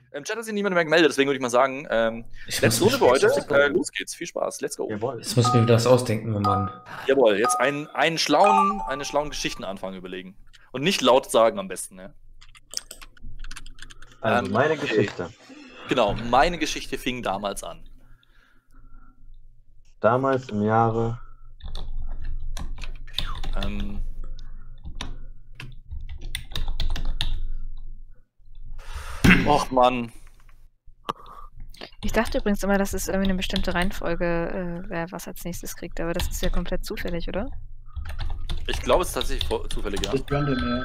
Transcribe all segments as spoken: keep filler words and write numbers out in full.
Im Chat hat sich niemand mehr gemeldet, deswegen würde ich mal sagen, ähm, Ich letzte muss Runde für mich- heute. Äh, los geht's, viel Spaß, let's go. Jawohl. Jetzt muss ich mir wieder was ausdenken, wenn man. Jawohl, jetzt einen, einen schlauen, eine schlauen Geschichtenanfang überlegen. Und nicht laut sagen am besten, ne? Also Ähm, meine okay. Geschichte. Genau, meine Geschichte fing damals an. Damals im Jahre Ähm, Och Mann. Ich dachte übrigens immer, dass es irgendwie eine bestimmte Reihenfolge äh, wer was als nächstes kriegt, aber das ist ja komplett zufällig, oder? Ich glaube, es ist tatsächlich vor- zufällig, ja. Das ist random, ja.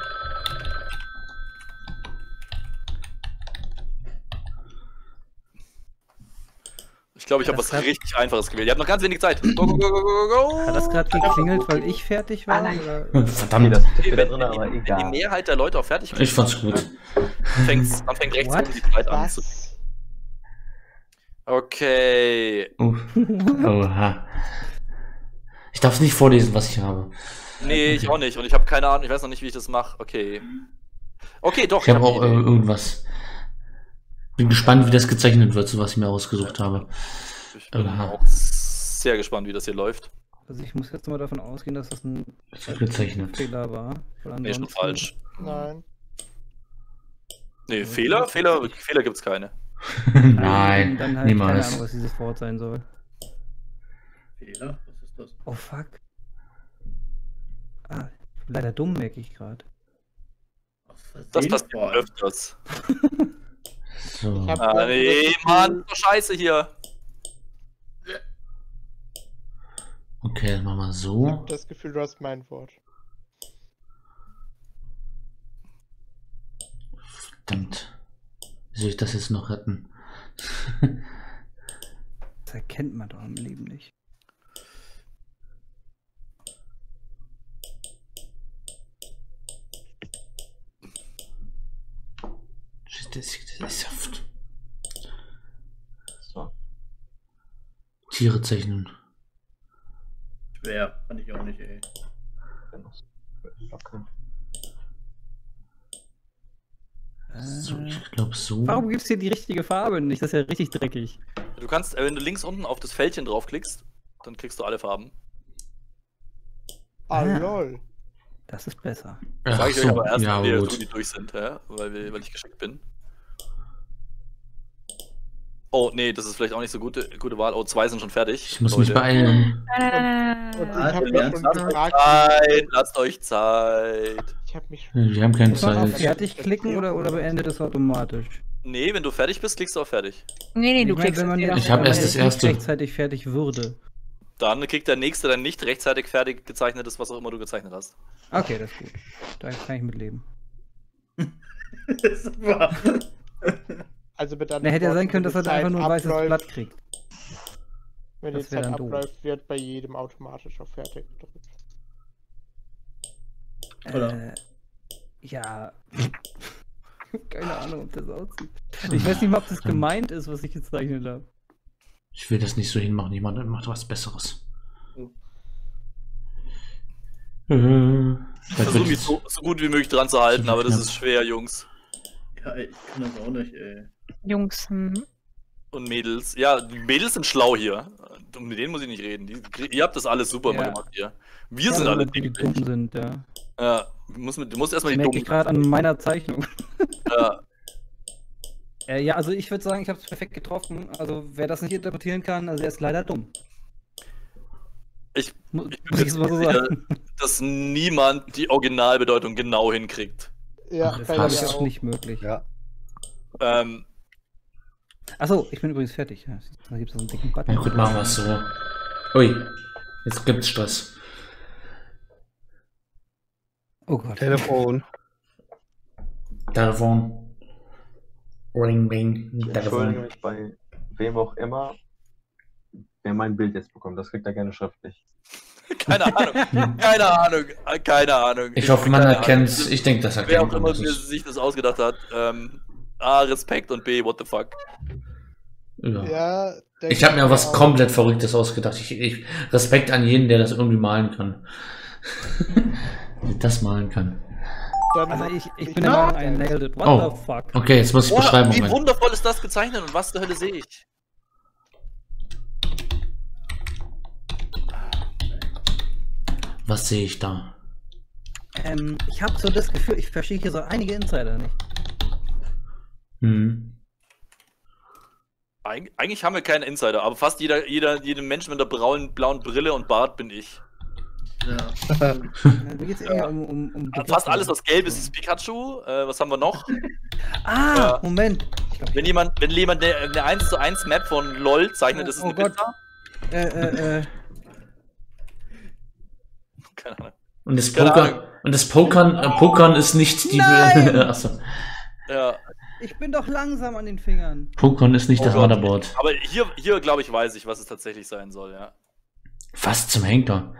Ich glaube, ich habe Das was hat- richtig Einfaches gewählt. Ihr habt noch ganz wenig Zeit. Go, go, go, go, go, go. Hat das gerade geklingelt, weil ich fertig war? Oder? Okay, Verdammt. das steht Wenn, wieder wenn, drin, die- aber wenn die egal. Mehrheit der Leute auch fertig Ich fand's gut. dann fängt's, dann fängt rechts What? oben die Zeit an. zu- Was? Okay. Uh. Oha. Ich darf nicht vorlesen, was ich habe. Nee, ich auch nicht. Und ich habe keine Ahnung, ich weiß noch nicht, wie ich das mache. Okay. Okay, doch. Ich habe hab auch äh, eine Idee. irgendwas. Bin gespannt, wie das gezeichnet wird, so was ich mir ausgesucht habe. Ich bin Aha. auch sehr gespannt, wie das hier läuft. Also ich muss jetzt mal davon ausgehen, dass das ein Das wird gezeichnet. Fehler war. Weil Nee, schon ansonsten- falsch. Nein. Nee, Fehler? Fehler, Fehler gibt's keine. Nein, Dann halt keine niemals. Ahnung, was dieses Wort sein soll. Fehler? Was ist das? Oh fuck. Ah, ich bin leider dumm, merke ich gerade. Aus Versehen Das passiert vor allem. öfters. So. Ich hab- Ah, nee, Mann, so scheiße hier. Okay, dann machen wir Ich so. hab das Gefühl, du hast mein Wort. Verdammt. Wie soll ich das jetzt noch retten? Das erkennt man doch im Leben nicht. Shit, das ist das ist Saft. So. Tiere zeichnen. Schwer, fand ich auch nicht, ey. Okay. So, Äh, ich glaube so. warum gibt es hier die richtige Farbe nicht? Das ist ja richtig dreckig. Du kannst, äh, wenn du links unten auf das Fältchen draufklickst, dann kriegst du alle Farben. Ah, Ah. lol. Das ist besser. Ach Sag ich euch so, aber erst, ja, wenn wir gut. so die durch sind, ja? weil, wir, weil ich geschickt bin. Oh, nee, das ist vielleicht auch nicht so gute, gute Wahl. Oh, zwei sind schon fertig. Ich muss mich Leute. beeilen. Nein, nein, nein, nein, Und nein, Ah, ich hab du mich lernst schon das. gefragt, Nein, lasst euch Zeit. ich hab mich schon... Wir haben keine Muss man auf Zeit. fertig klicken oder, oder beendet es automatisch? Nee, wenn du fertig bist, klickst du auf fertig. Nee, nee, Ich du meine, klickst wenn man auf jetzt- den- Ich hab wenn erst man das jetzt nicht erste. rechtzeitig fertig würde. Dann kriegt der nächste dann nicht rechtzeitig fertig gezeichnetes, was auch immer du gezeichnet hast. Okay, das ist gut. Da kann ich mit leben. Super. Also mit Na, hätte ja sein können, dass er die da einfach Zeit nur ein weißes abläuft- Blatt kriegt. Wenn die Das wär Zeit dann doof. abläuft, wird bei jedem automatisch auf Fertig gedrückt. Oder? Äh, ja. Keine Ahnung, ob das aussieht. Ich weiß nicht mal, ob das gemeint ist, was ich gezeichnet habe. Ich will das nicht so hinmachen. Jemand macht was Besseres. Äh, ich weiß, Versuch mich jetzt- so, so gut wie möglich dran zu halten, So aber das knapp. ist schwer, Jungs Ja, ey, ich kann das auch nicht, ey. Jungs, hm. und Mädels. Ja, die Mädels sind schlau hier. Und mit denen muss ich nicht reden. Die, ihr habt das alles super Ja. gemacht hier. Wir Ja, sind alle die dämlich. dumm sind, ja. Ja, du musst, mit, du musst erstmal Das die merke ich Dummen. gerade an meiner Zeichnung. Ja, Äh, ja, also ich würde sagen, ich habe es perfekt getroffen. Also wer das nicht interpretieren kann, also er ist leider dumm. ich, Mu- ich bin Muss ich jetzt es mal so sicher, sagen. dass niemand die Originalbedeutung genau hinkriegt. Ja, Das bei ist mir fast auch. nicht möglich. Ja. Ähm, Achso, ich bin übrigens fertig. Ja, da gibt es so einen dicken Button. Na gut, machen wir es so. Ui, jetzt gibt's Stress. Oh Gott. Telefon. Telefon. Ring, ring, Ich entschuldige Telefon. mich bei wem auch immer, wer mein Bild jetzt bekommt. Das kriegt er gerne schriftlich. keine Ahnung. keine Ahnung. äh, Keine Ahnung. Ich hoffe, man keine erkennt's. Ahnung. Ich denke, das Wer erkennt auch man. immer Das sich ist- sich das ausgedacht hat. Ähm, A, Respekt und B, what the fuck. Ja. Ja, denke Ich habe mir was auch. komplett Verrücktes ausgedacht. Ich, ich Respekt an jeden, der das irgendwie malen kann. Der das malen kann. Dann, Also ich, ich Ich bin der Meinung, I mag nailed it. What Oh. the fuck? Okay, jetzt muss ich Boah, Beschreibung wie rein. wundervoll ist das gezeichnet und was zur Hölle sehe ich? Was sehe ich da? Ähm, ich habe so das Gefühl, ich verstehe hier so einige Insider nicht. Hm. Eig eigentlich haben wir keinen Insider, aber fast jeder, jeder, jeder Mensch mit der blauen, blauen Brille und Bart bin ich. Ja. Äh, Mir geht es eher um, um, um Also fast alles, was gelb ist, ist Pikachu. Äh, was haben wir noch? Ah, Ja. Moment. Ich glaub, Wenn jemand, wenn jemand eine, eine eins zu eins Map von LOL zeichnet, Oh, ist es oh eine Gott. Pizza? äh, äh, äh, Keine Ahnung. Und das Keine Poker Ahnung. und das Pokern, äh, Pokern ist nicht die. Nein! Achso. Ja, ich bin doch langsam an den Fingern. Pokern ist nicht Oh das Gott. Motherboard. aber hier, hier glaube ich, weiß ich, was es tatsächlich sein soll, ja. Fast zum Henker.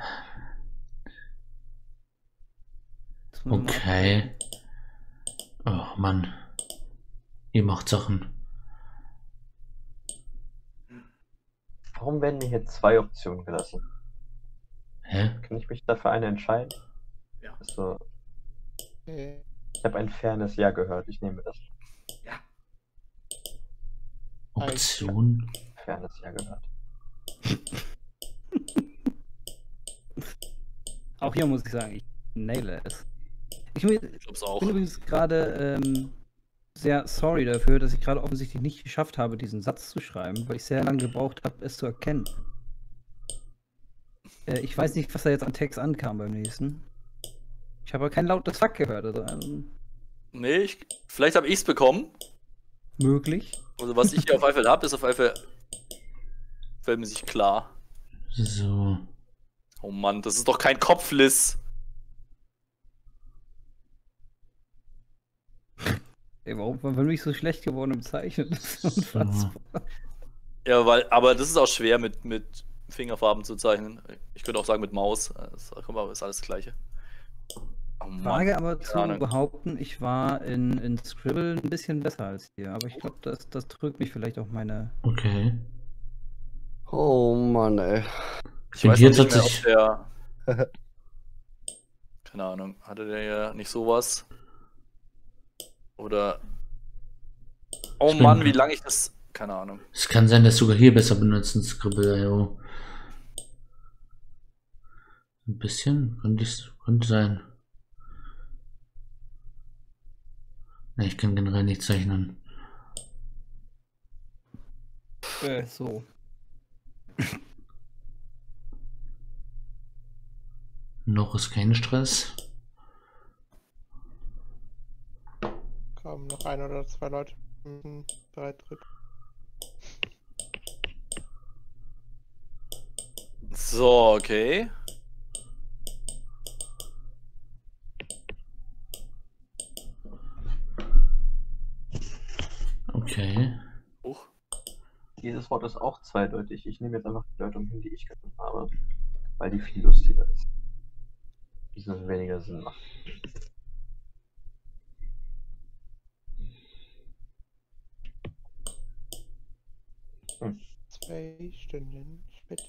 Das muss man mal- Okay. Oh Mann. Ihr macht Sachen. Warum werden mir hier zwei Optionen gelassen? Hä? Kann ich mich dafür eine entscheiden? Ja. Also, äh, ich habe ein fairness Ja gehört, ich nehme das. Option? Fairness Ja gehört. Auch hier muss ich sagen, ich naile es. Ich bin Ich glaube es auch. bin übrigens gerade ähm, sehr sorry dafür, dass ich gerade offensichtlich nicht geschafft habe, diesen Satz zu schreiben, weil ich sehr lange gebraucht habe, es zu erkennen. Äh, ich weiß nicht, was da jetzt an Text ankam beim nächsten. Ich habe aber kein lautes Fuck gehört. Also, ähm, Nee, ich, vielleicht habe ich es bekommen. möglich. Also was ich hier auf Eifel habe, ist auf Eifel sich klar. So. Oh Mann, das ist doch kein Kopfliss. Ey, warum warum bin ich so schlecht geworden im Zeichnen? Das ist unfassbar. Ja, weil, aber das ist auch schwer mit, mit Fingerfarben zu zeichnen. Ich könnte auch sagen mit Maus. Das guck mal, ist alles das Gleiche. Oh Mann. Wage aber zu Ahnung. behaupten, ich war in, in Scribble ein bisschen besser als hier. Aber ich glaube, das, das drückt mich vielleicht auch meine. Okay. Oh Mann, ey. Ich Bin weiß hier noch nicht mehr, ob tatsächlich- der. Keine Ahnung, hatte der ja nicht sowas? Oder. Oh Ich bin- Mann, wie lange ich das. Keine Ahnung. Es kann sein, dass sogar hier besser benutzen, Scribble, jo. Ein bisschen, könnte, ich, könnte sein. Ne, ich kann generell nicht zeichnen. Äh, so. Noch ist kein Stress. kamen noch ein oder zwei Leute. Mhm, drei Dritt. So, okay. Okay. Huch. Dieses Wort ist auch zweideutig. Ich nehme jetzt einfach die Deutung hin, die ich gefunden habe, weil die viel lustiger ist. Die weniger Sinn macht. Hm. Zwei Stunden später.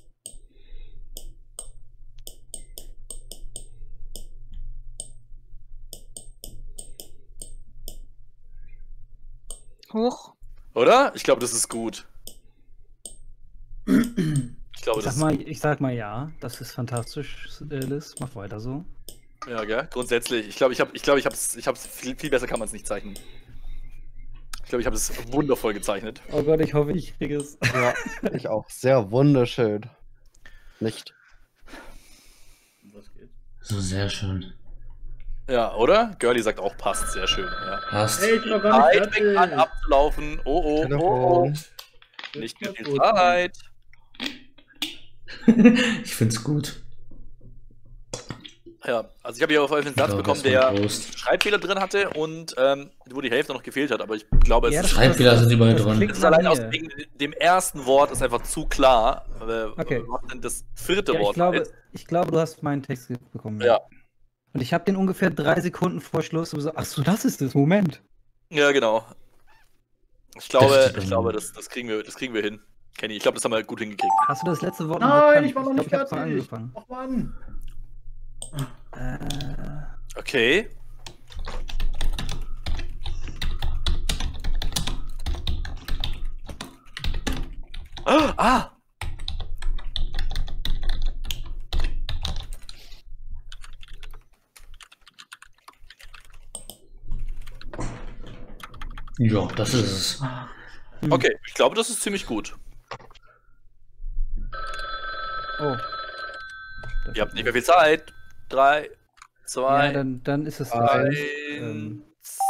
Hoch. Oder? Ich glaube, das ist gut. Ich glaube, Ich das sag, mal, ich sag mal ja, das ist fantastisch, äh, Liz. Mach weiter so. ist. Ja, gell? Grundsätzlich. Ich glaube, ich habe ich glaube, ich habe es ich hab's viel, viel besser kann man es nicht zeichnen. Ich glaube, ich habe es wundervoll gezeichnet. Oh Gott, ich hoffe, ich kriege es. Ja, ich auch. Sehr wunderschön. Nicht? Was geht? So, sehr schön. Ja, oder? Girlie sagt auch passt, sehr schön. Ja. Passt. Ey, ich bin noch gar nicht Zeit fängt an fertig. abzulaufen. Oh, oh, oh, oh. Telefon. Nicht mehr viel Gut. Zeit. Ich find's gut. Ja, also ich habe hier auf jeden Fall einen Satz Ja, bekommen, das war der Prost. Schreibfehler drin hatte und ähm, wo die Hälfte noch gefehlt hat, aber ich glaube, es Ja, ist, das- Schreibfehler sind überall das drin. klingt es ist allein nach aus mir. wegen dem ersten Wort ist einfach zu klar. Äh, Okay. Was denn das vierte Ja, ich, Wort glaube, heißt. ich glaube, du hast meinen Text bekommen. Ja. Und ich habe den ungefähr drei Sekunden vor Schluss und so, ach so, das ist das, Moment. Ja, genau. Ich glaube, Deftig. ich glaube, das, das, kriegen wir, das kriegen wir hin. Kenny, ich glaube, das haben wir gut hingekriegt. Hast du das letzte Wort noch Nein, erkannt? ich war noch glaub, nicht ich hab's mal fertig. angefangen. Ach Mann. Äh, Okay. Ah! Ja, das ist es. Okay, ich glaube, das ist ziemlich gut. Oh. Das Ihr habt nicht mehr viel Zeit. Drei, zwei, Ja, dann, dann ist es eins. eins. Ähm,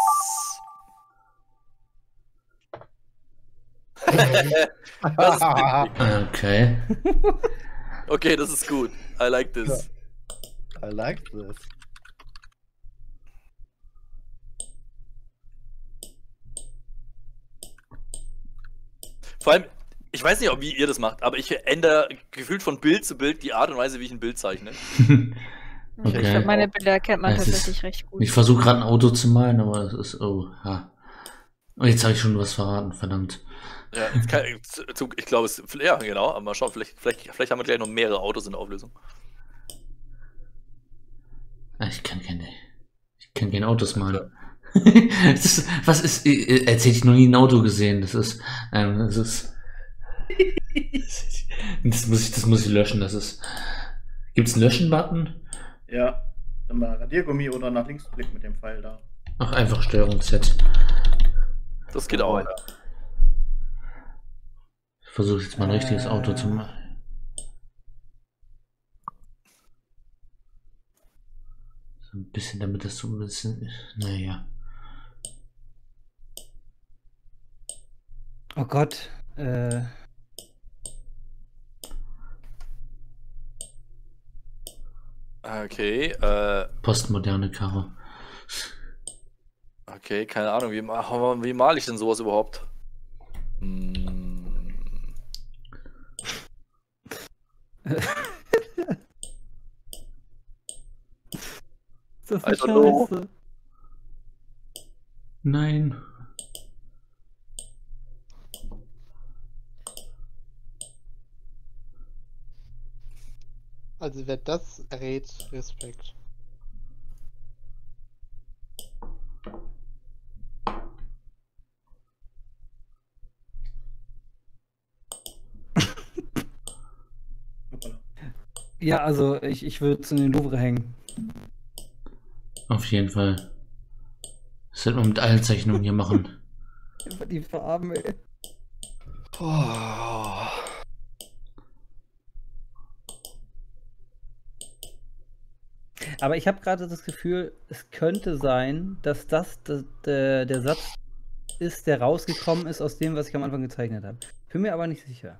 Das ist witzig. Okay. Okay, das ist gut. I like this. I like this. Vor allem, ich weiß nicht, ob wie ihr das macht, aber ich ändere gefühlt von Bild zu Bild die Art und Weise, wie ich ein Bild zeichne. Ich Okay. glaube, meine Bilder erkennt man Es ist- tatsächlich recht gut. Ich versuche gerade ein Auto zu malen, aber es ist. Oh, ha. Und jetzt habe ich schon was verraten, verdammt. Ja, jetzt kann, zu- ich glaube, es. Ja, genau, aber mal schauen, vielleicht, vielleicht, vielleicht haben wir gleich noch mehrere Autos in der Auflösung. Ah, Ich kann keine. Ich kann keine Autos malen. Das ist, was ist. äh, Als hätte ich noch nie ein Auto gesehen. Das ist. Ähm, das ist. Das muss ich, das muss ich löschen. Das ist. Gibt's einen Löschen-Button? Ja, dann mal Radiergummi oder nach links klicken mit dem Pfeil da. Ach, einfach Steuerung Z. Das geht auch. Ich versuche jetzt mal ein richtiges Auto zu malen. So ein bisschen, damit das so ein bisschen. Naja. oh Gott. Äh, Okay, äh, Postmoderne Karre. okay, keine Ahnung, wie, ma- wie male ich denn sowas überhaupt? Hm, ist das I eine don't know. Scheiße? Nein. Also wer das errät, Respekt. Hoppala. Ja, also ich, ich würde es in den Louvre hängen. Auf jeden Fall. Das sollte man mit allen Zeichnungen hier machen. Einfach die Farben, ey. Oh. Aber ich habe gerade das Gefühl, es könnte sein, dass das, das der, der Satz ist, der rausgekommen ist aus dem, was ich am Anfang gezeichnet habe. Bin mir aber nicht sicher.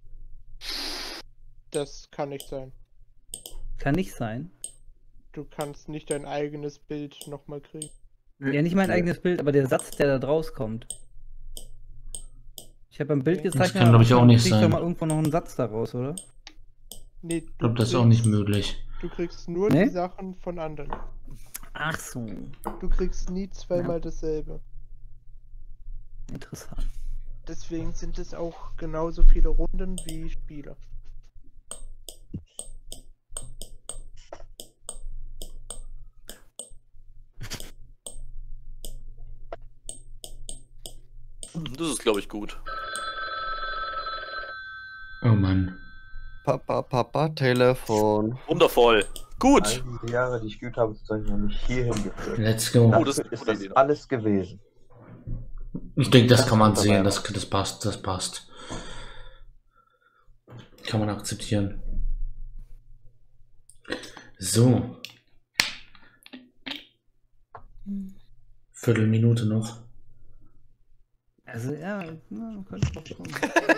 Das kann nicht sein. Kann nicht sein. Du kannst nicht dein eigenes Bild nochmal kriegen. Ja, nicht mein eigenes Bild, aber der Satz, der da draus kommt. Ich habe ein Bild Das gezeichnet. kann, glaub ich, aber auch nicht krieg ich sein. doch mal irgendwo noch einen Satz daraus, oder? Nee, Ich glaube, das ist auch nicht möglich. Du kriegst nur Nee? die Sachen von anderen. Ach so. Du kriegst nie zweimal dasselbe. Interessant. Deswegen sind es auch genauso viele Runden wie Spieler. das ist, glaube ich, gut. Oh Mann. Papa, Papa, Telefon. Wundervoll. Gut. All die Jahre, die ich geübt habe, sozusagen, haben mich hierhin geführt. Let's go. Oh, das ist Dafür eine ist gute das Idee. alles gewesen. Ich denke, das Das kann man kommt sehen. dabei Das, raus. das passt. Das passt. Kann man akzeptieren. So. Viertelminute noch. Also, ja, ja könnte doch schon.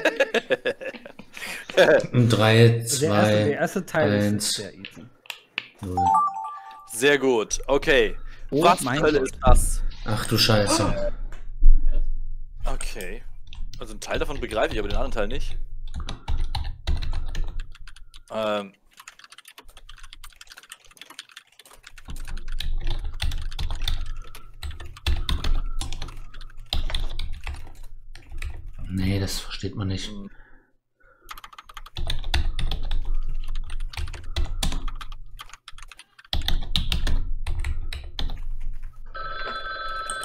Drei, Der erste, der zwei, erste Teil eins. ist sehr easy. null. Sehr gut. Okay. Oh Was mein zur Hölle Gott. ist das? Ach du Scheiße. Okay. Also einen Teil davon begreife ich, aber den anderen Teil nicht. Ähm. Nee, das versteht man nicht.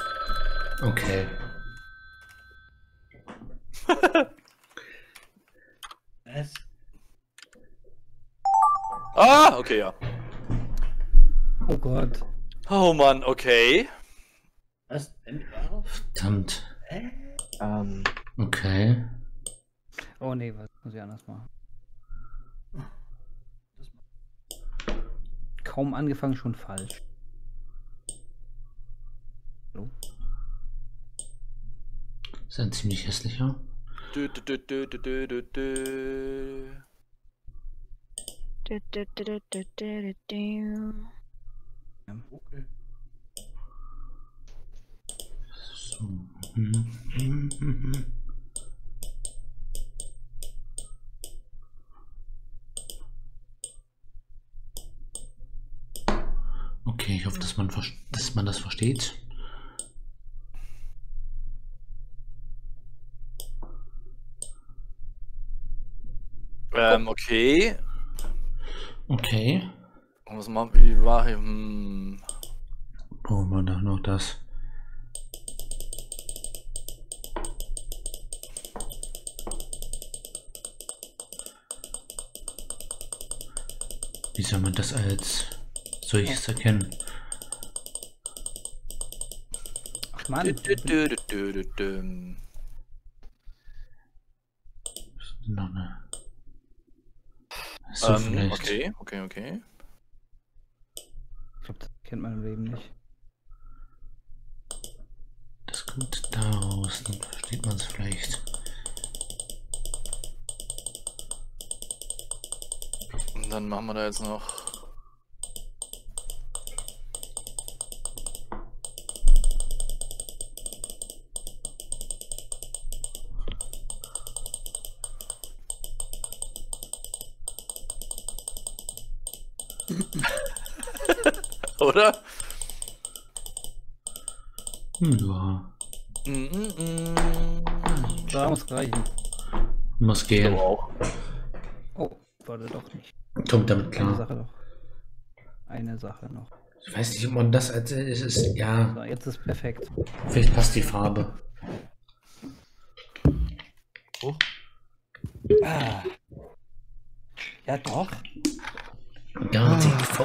Okay. Ah, okay, ja. Oh Gott. Oh Mann, okay. Was? N R? Verdammt. Hä? Ähm, Okay. Oh nee, was muss ich anders machen? Kaum angefangen, schon falsch. Hallo? Das ist ein ziemlich hässlicher. Dö, dö, dö, dö, dö, dö, dö, dö. Du, du, du, du, du, du, du. Okay. So. Mhm, mhm, mhm. Okay, ich hoffe, dass man, vers- dass man das versteht. Ähm, okay. Okay. Was machen wir? Wie war hier? Hm. Brauchen wir da noch das? Wie soll man das als solches erkennen? Ach Mann. Dö, dö, dö, dö, dö, dö, dö. Noch eine. So Ähm, vielleicht. okay, okay, okay. Ich glaube, das kennt man im Leben nicht. Das kommt daraus, dann versteht man es vielleicht. Und dann machen wir da jetzt noch. Oder? Hm, ja. Mm, mm, mm. Da muss reichen. Muss gehen. auch. Oh, wurde doch nicht. Kommt damit Eine klar. Sache noch. Eine Sache noch. Ich weiß nicht, ob man das als es ist. Ja, So, jetzt ist perfekt. vielleicht passt die Farbe. Ah. Ja doch. Ja, T V.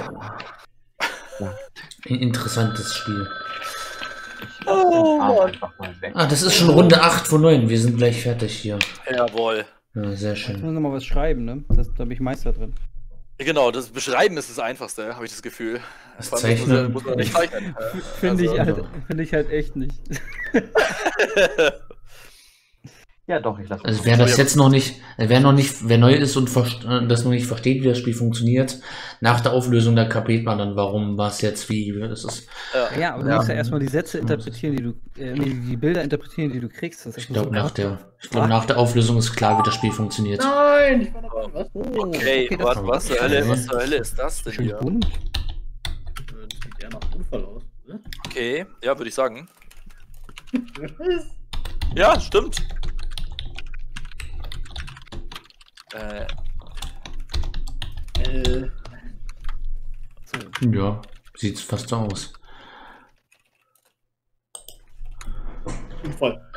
Ein interessantes Spiel. oh, einfach mal weg. Ah, das ist schon Runde acht von neun. Wir sind gleich fertig hier. Jawohl. Ja, sehr Ich schön. muss noch mal was schreiben, ne? Das, da bin ich Meister drin. Genau, das Beschreiben ist das Einfachste, habe ich das Gefühl. Das Vor allem muss man- Zeichnen. muss man nicht zeichnen. Finde ich, Also- halt, find ich halt echt nicht. Ja, doch, ich lasse Also wer das jetzt noch nicht, wer noch nicht, wer neu ist und verst- äh, das noch nicht versteht, wie das Spiel funktioniert, nach der Auflösung, da kapiert man dann, warum was jetzt wie. Das ist, Ja. Ja, aber du Ja. musst ja erstmal die Sätze interpretieren, die du, äh, nee, die Bilder interpretieren, die du kriegst. Das ist ich glaube, nach der, ich glaub, Was? nach der Auflösung ist klar, wie das Spiel funktioniert. Nein, ich war noch dran. Was? Oh, Okay, das was, ist was zur Hölle, was zur Hölle ist das denn schön hier? bunt. Das sieht eher nach Unfall aus. Oder? Okay, ja, würde ich sagen. Ja, stimmt. Äh, Äh, Ja, sieht fast so aus. Unfall.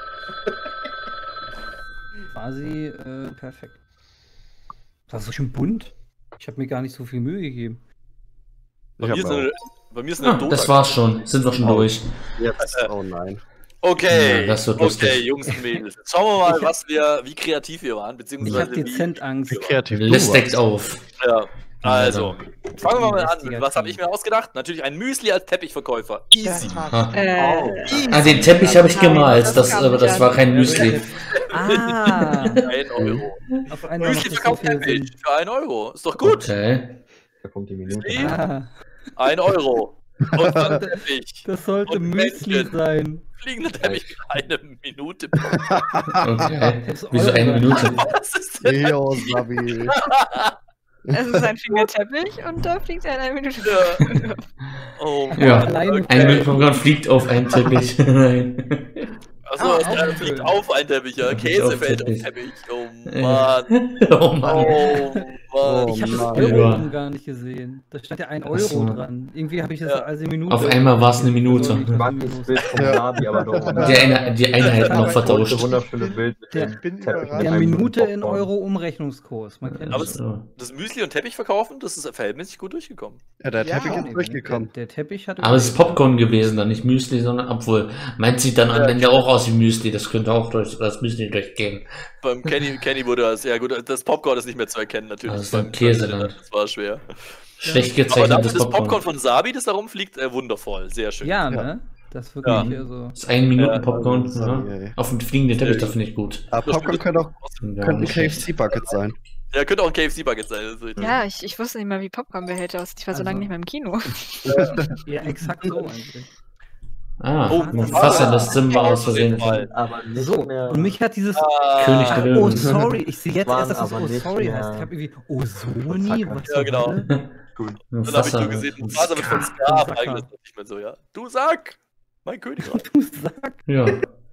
Quasi äh, perfekt. Das ist so schön bunt. Ich habe mir gar nicht so viel Mühe gegeben. bei, Ich mir ist hab eine, bei mir ist eine Ah, Dota. das war's schon. Sind wir schon Oh. durch. Jetzt, oh nein. Okay, Ja, das wird okay, lustig. Jungs und Mädels. Jetzt schauen wir mal, was wir, wie kreativ wir waren, Ich beziehungsweise habe wie. dezent Angst. Wie kreativ du List deckt warst. auf. Ja, also, fangen wir mal an. Investigation. Was habe ich mir ausgedacht? Natürlich ein Müsli als Teppichverkäufer. Easy. Ah, Äh, ah, den Teppich habe ich Nein, gemalt, das das, kam aber nicht das an. war kein Müsli. Ah, Ein Euro. auf einmal macht Müsli das so verkauft viel Teppich Sinn. für ein Euro. Ist doch gut. Okay. Da kommt die Minute. Müsli, Ah, ein Euro. Und dann Teppich. das sollte Und Müsli Männchen. sein. Fliegende Teppich für eine Minute. Okay. Das Wieso eine Euro. Minute? Was ist denn? Jo, Sabi. es ist ein Fingerteppich und da fliegt er in einer Minute. Ja. Oh Mann. Ja, Alleine ein Milchprogramm fliegt auf einen Teppich. Nein. Achso, Ah, es auch äh, schön. fliegt auf ein Teppich, ja. Fliegt Käse auf fällt auf Teppich. Teppich. Oh Mann. Oh Mann. Oh Mann. Ich habe das Mann. Euro Ja. oben gar nicht gesehen. Da stand ja ein Ach Euro so. dran. Irgendwie habe ich das Ja. als eine Minute. Auf einmal war es eine Minute. Also, Ich mag irgendwie das los. Bild vom Ja. Navi, aber doch. Die, eine, die Einheiten noch Das vertauscht. wunderschöne Bild mit Der- dem Ich bin Teppich überrascht. mit Ja, einem Minute in Popcorn. Euro Umrechnungskurs. Man kennt Aber das. es- So. Das Müsli und Teppich verkaufen, das ist verhältnismäßig gut durchgekommen. Ja, der Ja. Teppich ist durchgekommen. Der, der Teppich hat. Aber es ist Popcorn gewesen, dann nicht Müsli, sondern obwohl. Meint sieht dann am Ende auch aus wie Müsli, das könnte auch durch das Müsli durchgehen. Beim Kenny, Kenny wurde das, ja gut, das Popcorn ist nicht mehr zu erkennen natürlich. Das ist ein Beim- Käse dann. Das war schwer. Schlecht Aber dafür gezeichnetes das Popcorn Popcorn. von Sabi, das da rumfliegt, äh, wundervoll, sehr schön. Ja, Ja. ne? Das ist wirklich Ja. hier so. Das ist ein Minuten Ja, Popcorn. also, Ja. ey. Auf dem fliegenden Teppich, das finde ich gut. Aber Popcorn könnte auch Ja, könnte ein nicht K F schlecht. C-Bucket sein. Ja, könnte auch ein K F C-Bucket sein. Das ist richtig. Ja, ich, ich wusste nicht mal, wie Popcornbehälter aussieht. Ich war so Also- lange nicht mehr im Kino. Ja, exakt so eigentlich. Ah, Oh, Mufasa, das Simba aus auf jeden Versehen. Fall. Aber nicht So, mehr. und mich hat dieses. Ah, König der Oh, Löwen. sorry, ich sehe jetzt Waren erst, dass es aber Oh, nicht sorry mehr- heißt. Ich habe irgendwie Oh, Sony? Was Ja, zur genau. Hölle? Dann habe ich Mufasa. nur gesehen, Mufasa wird von Ska. Ska, Ska. eigentlich ist das nicht mehr so, ja. Du sag! Mein Königreich. Du sagst. Ja.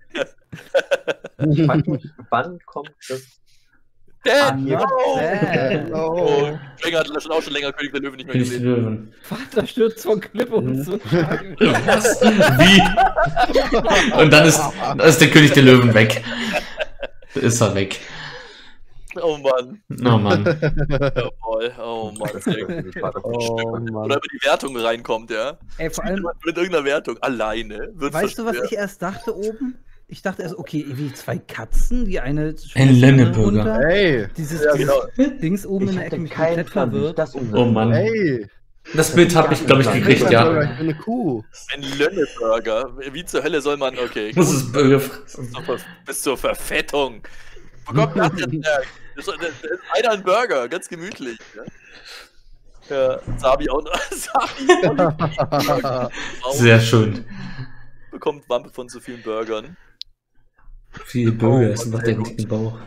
Ich frag mich, wann kommt das? Dan! Not Oh! bad. Oh. Oh, Springer hat schon auch schon länger König der Löwen nicht mehr König der gesehen. Löwen. Vater stürzt von Klippe und so. Was? Wie? Und dann ist, dann ist der König der Löwen weg. Ist er weg. Oh Mann. Oh Mann. Jawohl. Oh Mann. Sehr gut. Oh, Oder Mann. über die Wertung reinkommt, ja. Ey, vor allem, Mit irgendeiner Wertung. Alleine. Wird weißt du, was verstört. ich erst dachte oben? Ich dachte erst, okay, wie zwei Katzen, die eine Ein Lenneburger. runter. Ey, Dieses, Ja, dieses genau. Dings oben in der Ecke mich komplett verwirrt. das Oh Mann. ey. Das Bild habe ich, glaube ich, gekriegt, ja. Ich bin eine Kuh. Ein Lönneburger. Wie zur Hölle soll man. Okay. Muss es Burger fressen. Bis zur, Ver bis zur Verfettung. Wo kommt das denn her? Das ist, das ist einer ein Burger, ganz gemütlich. Ja, ja Sabi auch noch. Sabi auch noch. Sehr schön. Bekommt Wampe von so vielen Burgern. Viele Burger Oh, essen nach sehr dem gut. dicken Bauch.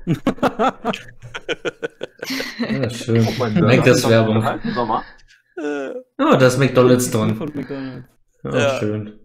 Ja, schön. Oh, mein Merkt das Werbung. Im Sommer. Äh, Oh, da ist McDonalds drin. Von McDonald's. Oh, Ja. schön.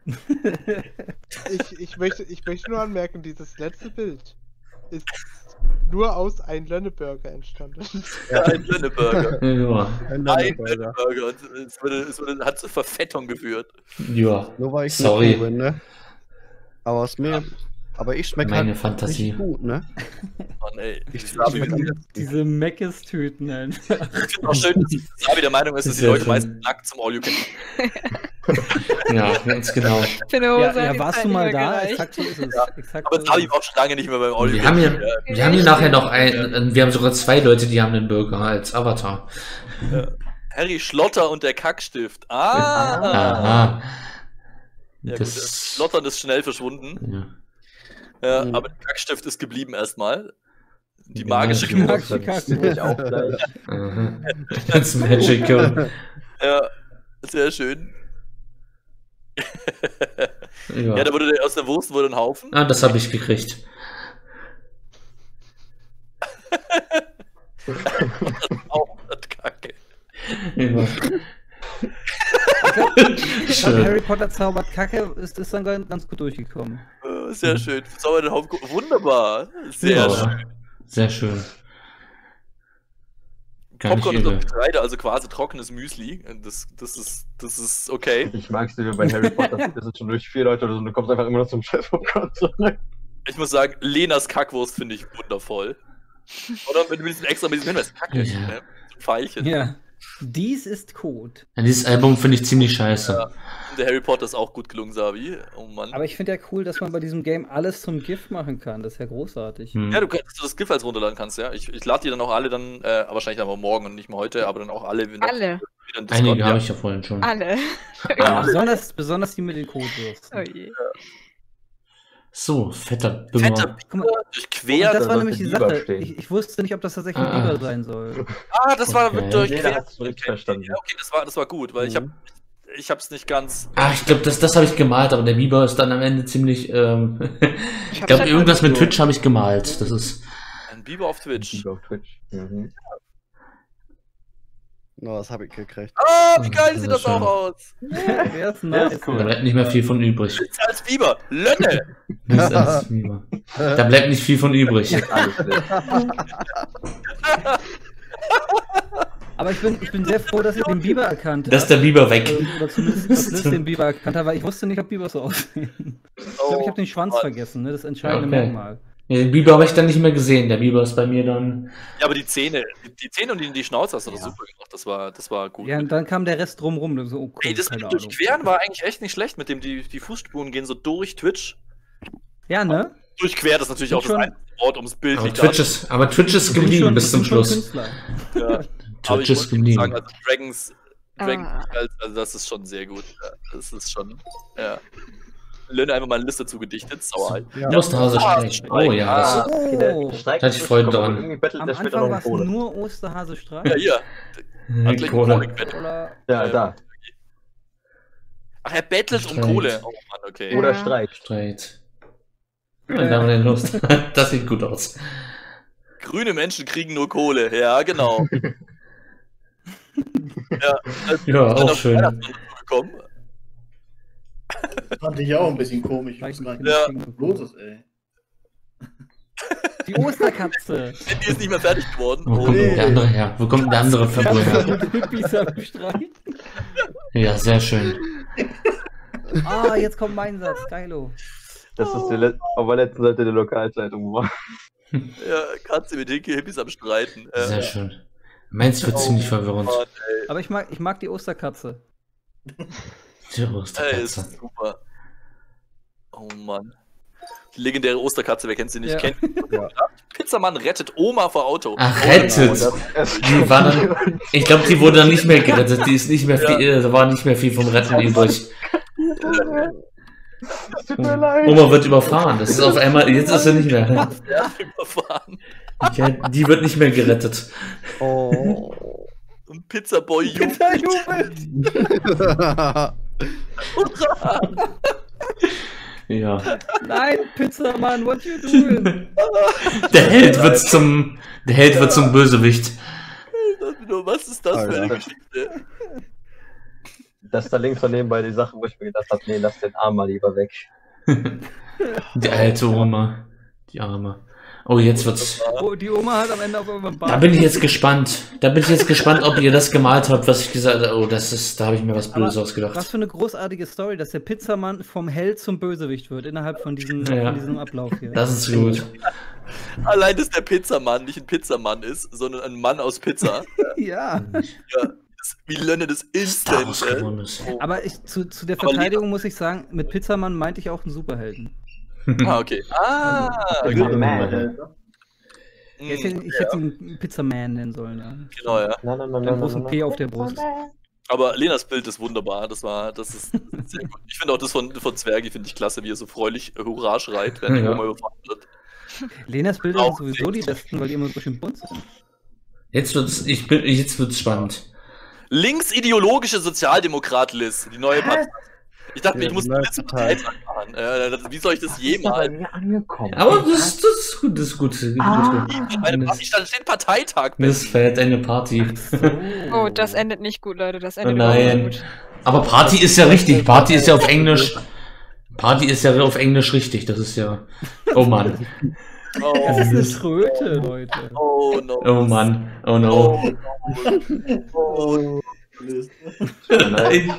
Ich, ich, möchte, ich möchte nur anmerken, dieses letzte Bild ist nur aus ein Lönneburger entstanden. ja, ein Lönneburger. Ja. Ein Ein Lenneburger. Lönneburger. Und es, wurde, es wurde, hat zur Verfettung geführt. Ja. Nur weil ich Sorry. eine Kuh bin, ne? Aber aus mir. Aber ich schmecke Meine halt Fantasie. nicht gut, ne? Mann, ey. Ich- Sabi, ich- ich Diese Meckes-Tüten einfach. finde auch schön, dass Sabi der Meinung ist, dass die Sehr Leute schön. meistens nackt zum All You Can Eat. Ja, ganz genau. Für eine Hose Ja, hat ja, die warst Zeit du mal nicht mehr da? gereicht. Exakt so ist es. Exakt Aber so ist Sabi es. war auch schon lange nicht mehr beim All You Wir Can haben Eat. hier, wir haben hier nachher noch ein, wir haben sogar zwei Leute, die haben einen Burger als Avatar. Harry Schlotter und der Kackstift. Ah! Aha. Ja, gut, Das- das Schlottern ist schnell verschwunden. Ja. Ja, Mhm. aber der Kackstift ist geblieben erstmal. Die Genau. magische Die Geburt. magische Kacke. Ich auch gleich. Aha. That's magical. Ja, sehr schön. Ja, Ja. da wurde der, aus der Wurst wurde ein Haufen. Ah, das habe ich gekriegt. Auch das Kacke. Ja. Ich glaube, Schön. Harry Potter zaubert Kacke ist, ist dann ganz, ganz gut durchgekommen. Äh, Sehr schön. Zauber den Haufen. Wunderbar. Sehr Ja, schön. sehr schön. Gar nicht Popcorn und übel. Getreide, also quasi trockenes Müsli. Das, das, ist, das ist okay. Ich mag es dir bei Harry Potter, das ist schon durch vier Leute oder so und du kommst einfach immer noch zum Chef Popcorn zurück. Ich muss sagen, Lenas Kackwurst finde ich wundervoll. Oder mit diesem extra, mit diesem Hinweis, Kacke. Ja. Ne? So ein Pfeilchen. Ja. Dies ist Code. Ja, dieses Album finde ich ziemlich scheiße. Ja. Und der Harry Potter ist auch gut gelungen, Sabi. Oh Mann. Aber ich finde ja cool, dass man bei diesem Game alles zum GIF machen kann. Das ist ja großartig. Hm. Ja, du kannst dass du das GIF als runterladen kannst, ja. Ich, ich lade die dann auch alle dann, äh, wahrscheinlich aber morgen und nicht mehr heute, aber dann auch alle noch Alle. wieder in Discord, Einige ja. habe ich ja vorhin schon. Alle. Ja, besonders, besonders die mit den Codewürsten. Oh je. So, fetter Fetter Bimmer. Guck mal, Biber und durchquert. das da war nämlich die sollte Biber Sache. stehen. Ich, ich wusste nicht, ob das tatsächlich ein Ah. Biber sein soll. Ah, das war Okay. durchquert. Jeder hat's so richtig verstanden. Ja, okay, das war, das war gut, weil ich habe ich hab's nicht ganz. Ah, ich glaube, das, das habe ich gemalt, aber der Biber ist dann am Ende ziemlich. Ähm, ich glaube, halt irgendwas mal mit so- Twitch habe ich gemalt. Das ist. Ein Biber auf Twitch. Biber auf Twitch. Mhm. No, das habe ich gekriegt. Ah, wie geil Das sieht ist das auch schön. aus. Der ist Der nice. ist Da cool. bleibt nicht mehr viel von übrig. Spitze als Biber. Lönne. Das ist als Biber. Da bleibt nicht viel von übrig. Alles klar. Aber ich bin, ich bin sehr froh, dass ich den Biber erkannt habe. Da ist der Biber weg. Oder zumindest, dass Liz den Biber erkannt hat, weil ich wusste nicht, ob Biber so aussehen. Ich glaube, ich habe den Schwanz Mann. vergessen, ne? Das entscheidende Okay. Merkmal. Ja, den Biber habe ich dann nicht mehr gesehen. Der Biber ist bei mir dann. Ja, aber die Zähne, die, die Zähne und die, die Schnauze hast du doch Ja. super gemacht. Das war, das war gut. Ja, und dann kam der Rest drumrum. Das so, oh, cool, Ey, das mit keine dem Ahnung. Durchqueren war eigentlich echt nicht schlecht, mit dem die, die Fußspuren gehen so durch Twitch. Ja, ne? Durchquert ist natürlich Sind auch das schon- einzige Wort, ums Bild Aber Twitch ist, aber Twitch ist Ich bin geblieben schon- bis ich zum bin schon Schluss. Künstler. Ja. Aber Twitch ich ist wollte sagen, geblieben. also Dragons, Dragons Ah. also das ist schon sehr gut. Ja, das ist schon, ja. Lönne einfach mal eine Liste zugedichtet, sauer. Ja. Osterhase Ah, Streich. Oh ja, das ist. Okay, der Oh. Streik Da hatte ich Freude ist- dran. Irgendwie bettelt Am der später Anfang noch war um es Kohle. nur Osterhase Streich. Ja, hier. Hat gleich Kohle. Kohle gewettet. Oder Ja, Ähm, da. Ach, er bettelt um Streit. Kohle. Oh Mann, okay. Oder Ja. Streik. Streit. Und dann haben wir den Lust. Das sieht gut aus. Grüne Menschen kriegen nur Kohle. Ja, genau. ja, also, Ja, sind auch auf schön. Weihnachtsmann dazugekommen. Fand ich auch ein bisschen komisch. Ich Reichen weiß gar Ja. nicht, was los ist, ey. die Osterkatze. Die ist nicht mehr fertig geworden. Wo kommt denn der andere her? Wo kommt denn der andere Fabio her? Mit Hippies am Streich. Ja, sehr schön. Ah, jetzt kommt mein Satz. Geilo. Das ist die Let auf der letzten Seite der Lokalzeitung war. Ja, Katze mit Hinke Hippies am Streiten. Äh, Sehr schön. Meins wird ziemlich verwirrend. Mann, ey. Aber ich mag, ich mag die Osterkatze. Die Ey, ist Osterkatze. super. Oh Mann. Die legendäre Osterkatze, wer kennt sie nicht? Ja. Kennt Ja. Pizzamann rettet Oma vor Auto. Ach, Oh, rettet. Das- Die war dann, ich glaube, die wurde dann nicht mehr gerettet. Die ist nicht mehr viel, äh, da war nicht mehr viel vom Retten übrig. Es tut mir leid. Oma wird überfahren. Das ist auf einmal, jetzt ist sie nicht mehr. Ja, überfahren. Ja, die wird nicht mehr gerettet. Oh. Und Pizzaboy jubelt. Da jubelt. Ja. Nein, Pizzamann, what you doing? Der Held wird zum, der Held wird zum Bösewicht. Was ist das für eine Alter. Geschichte? Das da links daneben bei den Sachen, wo ich mir gedacht habe, nee, lass den Arm mal lieber weg. Die alte Oma. Die Arme. Oh, jetzt wird's. Oh, die Oma hat am Ende auf einmal Da bin ich jetzt gespannt. Da bin ich jetzt gespannt, ob ihr das gemalt habt, was ich gesagt habe. Oh, das ist, da habe ich mir was Blödes Aber ausgedacht. Was für eine großartige Story, dass der Pizzamann vom Held zum Bösewicht wird innerhalb von diesem, Ja. von diesem Ablauf hier. Das ist gut. Allein, dass der Pizzamann nicht ein Pizzamann ist, sondern ein Mann aus Pizza. Ja. Das, wie Lönne des Star Wars Instant. Äh. geworden ist. Oh. Aber ich, zu, zu der Aber Verteidigung muss ich sagen, mit Pizzamann meinte ich auch einen Superhelden. Ah, okay. Ah, Genau. gut. Man. Ja, ich hätte, ich hätte ihn Pizzaman nennen sollen, ja. Genau, ja. Nein, nein, nein, Mit einem nein, großen nein, P nein. auf der Brust. Aber Lenas Bild ist wunderbar. Das war, das ist sehr gut. Ich finde auch das von, von Zwergi finde ich klasse, wie er so freudig Hurra schreit, wenn die Ja. Oma überfahren wird. Lenas Bilder Auch sind sowieso die besten, weil die immer so schön bunt sind. Jetzt wird's, ich bin, jetzt wird's spannend. Linksideologische Sozialdemokrat Liz, die neue Partei. Ich dachte mir, Ja, ich muss die einen neue Liz Partei. Parteitag machen. Äh, das- wie soll ich das Das ist bei jemals? mir angekommen. Aber das, das ist gut, das ist gut. Das ist Ah. gut. Meine Party, da steht Parteitag. Miss feiert eine Party. Oh, das endet nicht gut, Leute. Das Oh endet überhaupt nein. nicht gut. Aber Party ist ja richtig. Party ist ja auf Englisch. Party ist ja auf Englisch richtig. Das ist ja. Oh Mann. Das Oh, ist eine Tröte, Leute. oh no. Oh Mann. Oh no. Oh, Nein.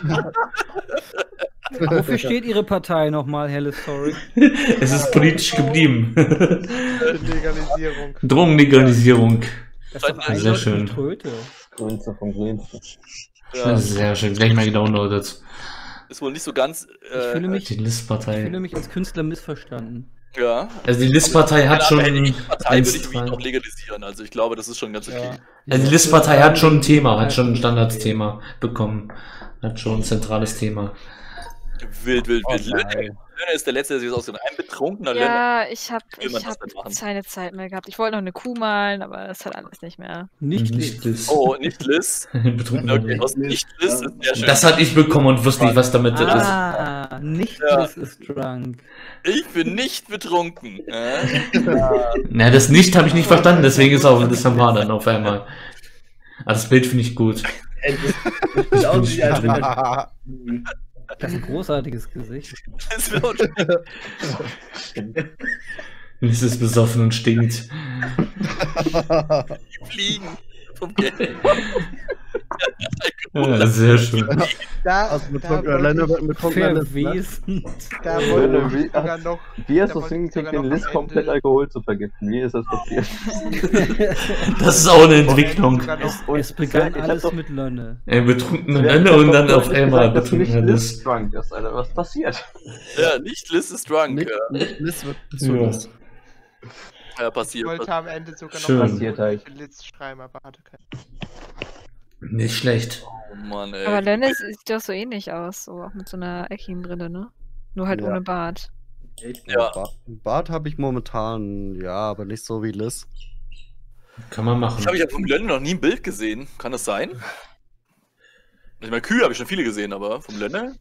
Wofür steht Ihre Partei nochmal, Helle Story? Es ist politisch geblieben. Legalisierung. Drogenlegalisierung. Das ist doch Sehr eindeutig schön. eine Tröte. Grünste vom Grünsten. ja. Sehr schön. Gleich mal gedownloadet. Ist wohl nicht so ganz. Ich Äh, fühle mich, Die ich List-Partei. fühle mich als Künstler missverstanden. ja. Also die List-Partei hat schon Wenn ich Partei ein würde ich Weed auch Strat- legalisieren. Also ich glaube, das ist schon ganz okay. Also die List-Partei hat schon ein Thema, hat schon ein Standardsthema bekommen. Hat schon ein zentrales Thema. Wild, wild, Oh wild. Lönne, nein. Lönne ist der Letzte, der sich das ausgeht. Ein betrunkener Lönne. Ja, ich habe will man ich das hab denn machen? keine Zeit mehr gehabt. Ich wollte noch eine Kuh malen, aber das hat alles nicht mehr. Nicht Nicht Liz. Liz. Oh, nicht Liz. Betrunkener Okay, Liz. aus nicht Liz ist sehr schön. Das hatte ich bekommen und wusste nicht, was damit ist. Ah, nicht Ja. Liz ist drunk. Ich bin nicht betrunken. Äh? Na, das nicht habe ich nicht verstanden, deswegen ist auch das normal dann auf einmal. Aber das Bild finde ich gut. Ey, das sieht aus wie als wenn er- Ja. Das ist ein großartiges Gesicht. Das wird auch Liz ist besoffen und stinkt. fliegen. vom Game. Ja, sehr schön. Da, Also mit da trockener wollte Lenne, ich, mit trockener Lenne. Verwesend. da Wie- wollte ich wie- sogar noch. Wie ist da es wollte ich hingekriegt, sogar den noch Liz am komplett Ende- Alkohol zu vergiften? Wie ist das passiert? Das ist auch eine Entwicklung. sogar noch- Und Es begann ich hab alles doch- mit Lönne. Er betrunken Ja, Ende ich hab und doch dann auf deutlich einmal gesagt, dass nicht betrunken Liz Liz. drunk ist, Alter. Was passiert? Ja, nicht Liz ist drunk. Nicht, Ja, nicht Liz wird zu Ja. Liz. ja Ich passiert. wollte am Ende sogar noch Schön. was Passiert halt. für Litz schreiben, aber hatte keinen. Nicht schlecht. Oh Mann, ey. Aber Lennis sieht doch so ähnlich aus, so auch mit so einer eckigen Brille, ne? Nur halt Ja. ohne Bart. Ja. Ba- Bart habe ich momentan, ja, aber nicht so wie Liz. Kann man machen. Ich habe ja vom Lönne noch nie ein Bild gesehen. Kann das sein? Ich meine, Kühe habe ich schon viele gesehen, aber vom Lönne?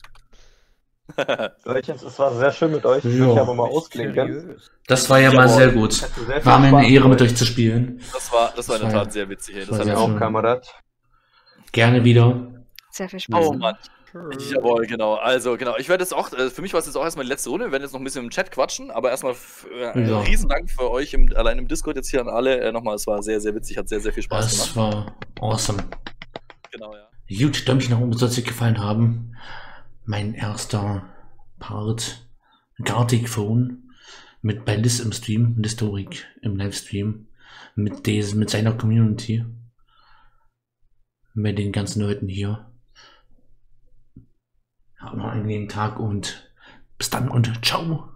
Leute, es war sehr schön mit euch. Ich Ja. möchte aber mal ausklinken. Seriös. Das war ja mal Jawohl. sehr gut. Es hatte sehr viel War mir eine Spaß Ehre, mit euch. euch zu spielen. Das war, das war in der Das war- Tat sehr witzig, ey. Das war hat sehr mir Auch, schön. Kamerad. Gerne wieder. Sehr viel Spaß. Oh gemacht. Mann. Jawohl, genau. Also, genau. Ich werde jetzt auch, äh, für mich war es jetzt auch erstmal die letzte Runde. Wir werden jetzt noch ein bisschen im Chat quatschen, aber erstmal f- äh, Ja. riesen Dank für euch im, allein im Discord jetzt hier an alle. Äh, nochmal, es war sehr, sehr witzig, hat sehr, sehr viel Spaß Das gemacht. war awesome. Genau, ja. Gut, Däumchen nach oben, soll es dir gefallen haben. Mein erster Part, Gartic Phone, mit bei Liz im Stream, Historik im Livestream, mit, des, mit seiner Community, mit den ganzen Leuten hier. Habt noch einen angenehmen Tag und bis dann und ciao.